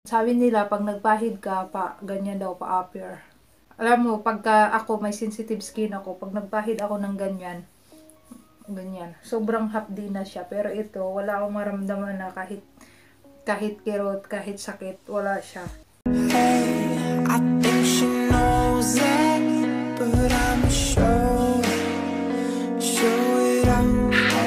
Sabi nila, pag nagpahid ka, ganyan daw, pa-appear. Alam mo, pagka ako, may sensitive skin ako, pag nagpahid ako ng ganyan, sobrang hapdi na siya. Pero ito, wala akong maramdaman na kahit kirot, kahit sakit, wala siya. I think she knows it, but I'm sure it out.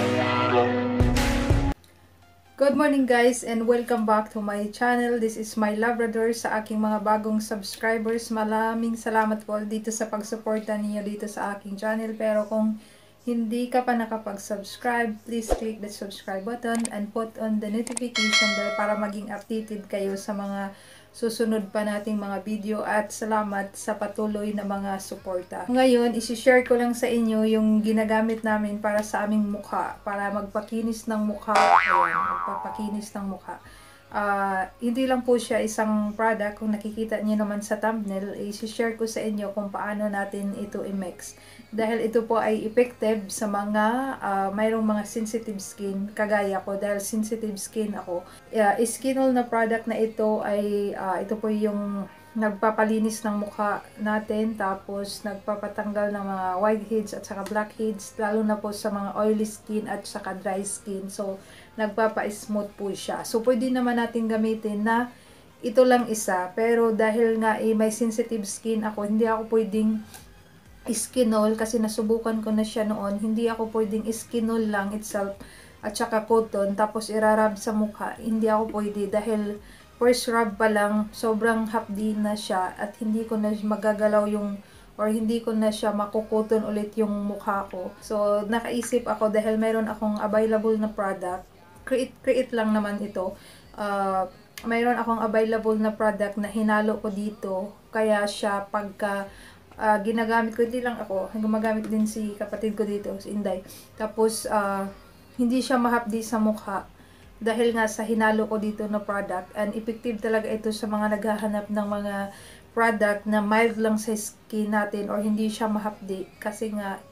Good morning guys and welcome back to my channel. This is my Labrador. Sa aking mga bagong subscribers, maraming salamat po dito sa pagsuporta niyo dito sa aking channel. Pero kung hindi ka pa nakapag-subscribe, please click the subscribe button and put on the notification bell para maging updated kayo sa mga susunod pa nating mga video, at salamat sa patuloy na mga suporta. Ngayon, isi-share ko lang sa inyo yung ginagamit namin para sa aming mukha, para magpakinis ng mukha. Ayan, magpapakinis ng mukha. Hindi lang po siya isang product. Kung nakikita niyo naman sa thumbnail, isi-share ko sa inyo kung paano natin ito i-mix. Dahil ito po ay effective sa mga mayroong mga sensitive skin, kagaya ko, dahil sensitive skin ako. Skinol na product na ito ay ito po yung nagpapalinis ng mukha natin, tapos nagpapatanggal ng mga whiteheads at saka blackheads, lalo na po sa mga oily skin at saka dry skin. So nagpapa-smooth po siya. So pwede naman natin gamitin na ito lang isa, pero dahil nga may sensitive skin ako, hindi ako pwedeng skinol kasi nasubukan ko na siya noon. Hindi ako pwedeng skinol lang itself at saka cotton tapos irarab sa mukha. Hindi ako pwede dahil first rub pa lang sobrang hapdi na siya at hindi ko na magagalaw yung, or hindi ko na siya makukuton ulit yung mukha ko. So nakaisip ako, dahil meron akong available na product, create lang naman ito. Mayroon akong available na product na hinalo ko dito, kaya siya pagka ginagamit ko, hindi lang ako, gumagamit din si kapatid ko dito, si Inday. Tapos hindi siya mahapdi sa mukha dahil nga sa hinalo ko dito na product, and effective talaga ito sa mga naghahanap ng mga product na mild lang sa skin natin or hindi siya mahapdi, kasi nga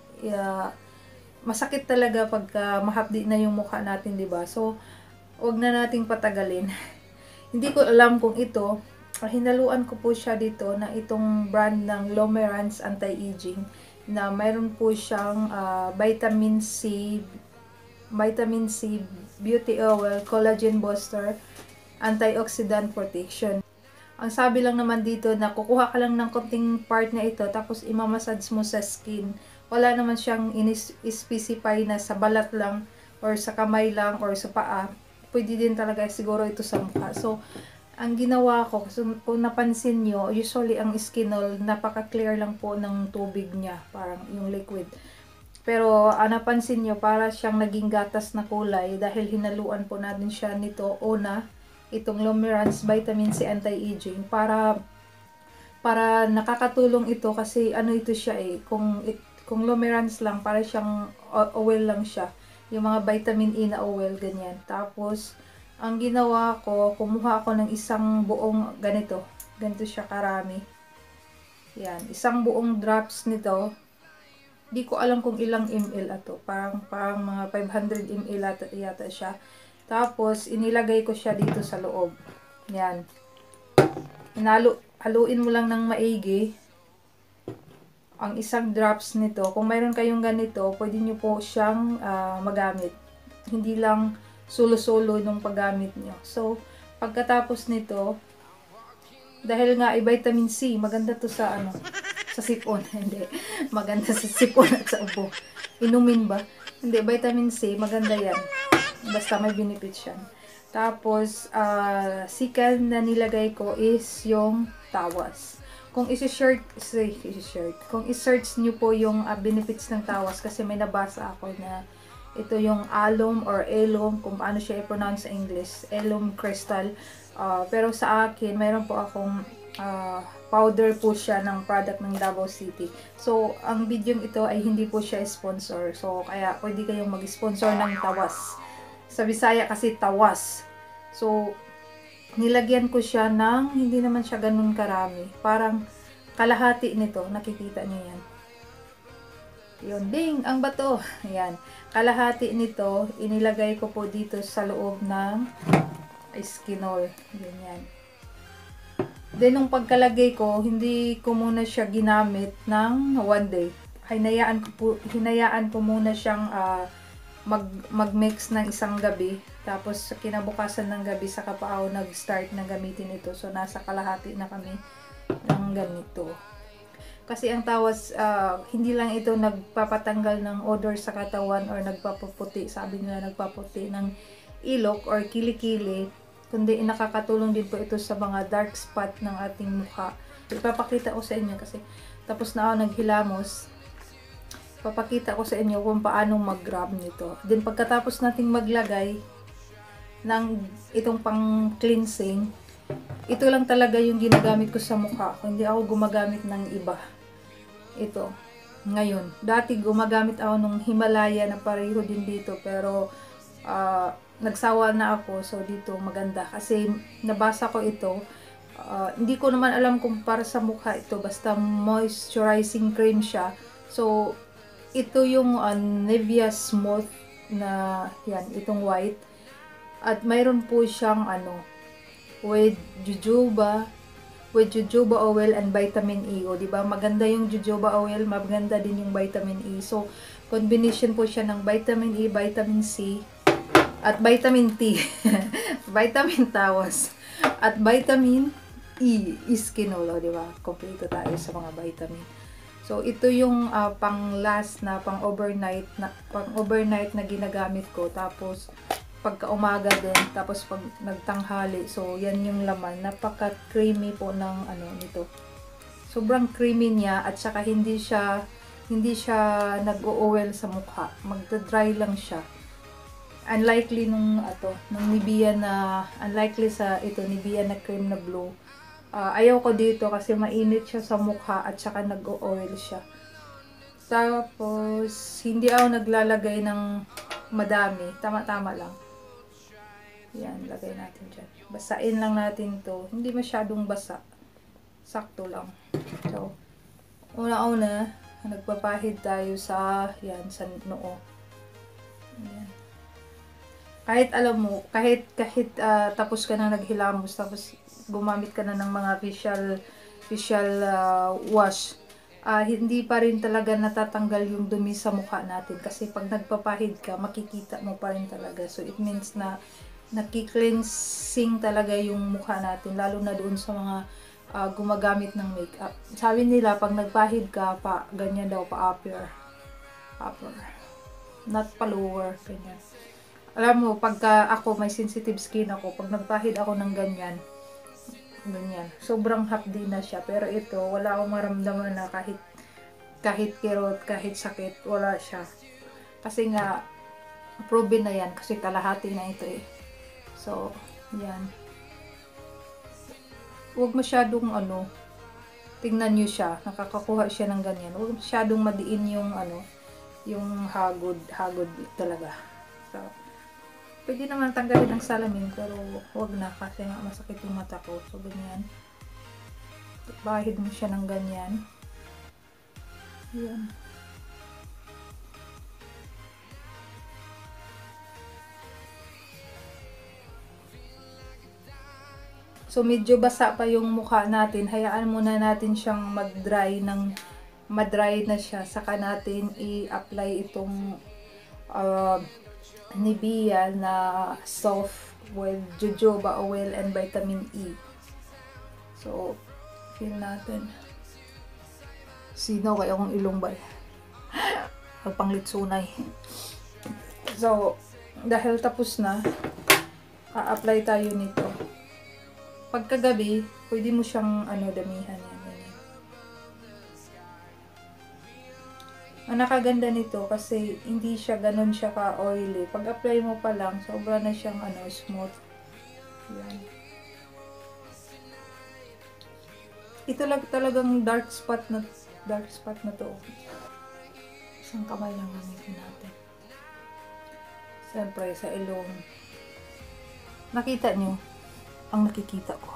masakit talaga pagka mahapdi na yung mukha natin, di ba? So wag na nating patagalin. Hindi ko alam kung ito, hinaluan ko po siya dito na itong brand ng Lomerance Anti-Aging, na mayroon po siyang vitamin C beauty oil, collagen booster, antioxidant protection. Ang sabi lang naman dito na kukuha ka lang ng konting part na ito tapos imamassage mo sa skin. Wala naman siyang specify na sa balat lang or sa kamay lang or sa paa. Pwede din talaga siguro ito sa mukha. So ang ginawa ko, kung napansin nyo, usually ang skinol, napaka-clear lang po ng tubig niya, parang yung liquid. Pero napansin nyo, para siyang naging gatas na kulay dahil hinaluan po natin siya nito, itong Lomerance Vitamin C Anti-Aging, para nakakatulong ito kasi ito siya kung Lomerance lang, para siyang oil lang siya. Yung mga vitamin E na oil, ganyan. Tapos ang ginawa ko, kumuha ako ng isang buong ganito siya karami. Yan, isang buong drops nito. Di ko alam kung ilang ml ato. Parang mga 500 ml yata siya. Tapos inilagay ko siya dito sa loob. Yan. Haluin mo lang ng maigi ang isang drops nito. Kung mayroon kayong ganito, pwede nyo po siyang magamit. Hindi lang solo-solo nung paggamit nyo. So, pagkatapos nito, dahil nga ay vitamin C, maganda to sa sa sipon. Hindi, maganda sa sipon at sa ubo. Inumin ba? Hindi, vitamin C, maganda yan. Basta may benefits yan. Tapos, second na nilagay ko is yung tawas. Kung kung i-search nyo po yung benefits ng tawas, kasi may nabasa ako na ito yung alum or alum, kung paano siya i-pronounce sa English, alum crystal. Pero sa akin, mayroon po akong powder po siya ng product ng Davao City. So, ang video ito ay hindi po siya sponsor. So, kaya pwede kayong mag-sponsor ng tawas. Sa Bisaya kasi tawas. So, nilagyan ko siya ng, hindi naman siya ganun karami. Parang kalahati nito, nakikita niyo yan. Yun, ding, ang bato. Ayan. Kalahati nito, inilagay ko po dito sa loob ng skinol. Ganyan. Then, nung pagkalagay ko, hindi ko muna siya ginamit ng 1 day. Hinayaan ko muna siyang mag-mix ng isang gabi. Tapos, kinabukasan ng gabi, saka pa ako nag-start na gamitin ito. So, nasa kalahati na kami ng ganito. Kasi ang tawas, hindi lang ito nagpapatanggal ng odor sa katawan or nagpapaputi, sabi nila nagpaputi ng ilok or kilikili, kundi nakakatulong din po ito sa mga dark spot ng ating mukha. Ipapakita ko sa inyo kasi tapos na ako naghilamos. Papakita ko sa inyo kung paano mag-grab nito. Then pagkatapos nating maglagay ng itong pang cleansing, ito lang talaga yung ginagamit ko sa mukha. Hindi ako gumagamit ng iba. Ito. Ngayon. Dati gumagamit ako ng Himalaya na pareho din dito. Pero nagsawa na ako. So dito maganda. Kasi nabasa ko ito. Hindi ko naman alam kung para sa mukha ito. Basta moisturizing cream siya. So ito yung Nivea Smooth na yan. Itong white. At mayroon po siyang with jojoba oil and vitamin E. O, diba? Maganda yung jojoba oil, maganda din yung vitamin E. So, combination po siya ng vitamin E, vitamin C, at vitamin T. Vitamin tawas. At vitamin E, iskinol. O, diba? Kompleto tayo sa mga vitamin. So, ito yung pang last na, pang overnight na ginagamit ko. Tapos, pagka umaga din, tapos pag nagtanghali. So, yan yung laman. Napaka-creamy po ng nito. Sobrang creamy niya at saka hindi siya nag-o-oil sa mukha. Magda-dry lang siya. Unlikely nung Nivea na, unlikely sa Nivea na cream na blue. Ayaw ko dito kasi mainit siya sa mukha at saka nag-o-oil siya. Tapos, hindi ako naglalagay ng madami. Tama-tama lang. Yan, lagay natin dyan. Basain lang natin to. Hindi masyadong basa. Sakto lang. So, una-una, nagpapahid tayo sa noo. Yan. Kahit alam mo, kahit tapos ka na naghilamos, tapos gumamit ka na ng mga facial wash, hindi pa rin talaga natatanggal yung dumi sa mukha natin. Kasi pag nagpapahid ka, makikita mo pa rin talaga. So, it means na naki-cleansing talaga yung mukha natin, lalo na doon sa mga gumagamit ng makeup. Sabi nila, pag nagpahid ka, ganyan daw, upper. Not pa lower, ganyan. Alam mo, pagka ako, may sensitive skin ako, pag nagpahid ako ng ganyan, sobrang hapdi na siya. Pero ito, wala akong maramdaman na kahit kirot, kahit sakit, wala siya. Kasi nga, proven na yan, kasi kalahati na ito eh. So, yan. Huwag masyadong tingnan nyo siya, nakakakuha siya ng ganyan. Huwag masyadong madiin yung yung hagod talaga. So, pwede naman tanggalin ng salamin, pero huwag na kasi nga masakit yung mata ko. So, ganyan. Bahid mo siya ng ganyan. Yan. So, medyo basa pa yung mukha natin. Hayaan muna natin siyang mag-dry na siya. Saka natin i-apply itong Nivea na soft with jojoba oil and vitamin E. So, feel natin. Sinaw kaya akong ilong ba? Pagpanglitsunay. So, dahil tapos na, a-apply tayo nito. Pagkagabi, pwede mo siyang damihan yan. Ang nakaganda nito kasi hindi siya ganun siya ka-oily. Pag apply mo pa lang, sobra na siyang smooth. Yan. Ito lang talagang dark spot na to. Isang kamay lang gamitin natin. Siyempre sa ilong. Nakita nyo? Ang nakikita ko.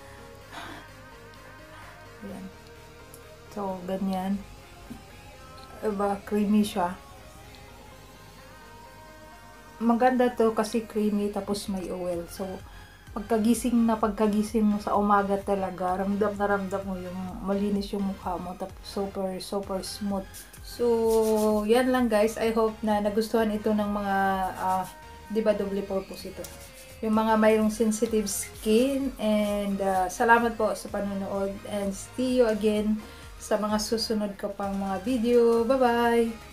Ayan. So, ganyan. Diba, creamy siya. Maganda to kasi creamy tapos may oil. So, pagkagising mo sa umaga talaga, ramdam na ramdam mo yung malinis yung mukha mo, tapos super smooth. So, yan lang guys. I hope na nagustuhan ito ng mga, di ba double purpose ito? Yung mga mayroong sensitive skin. And salamat po sa panonood. And see you again sa mga susunod ko pang mga video. Bye-bye!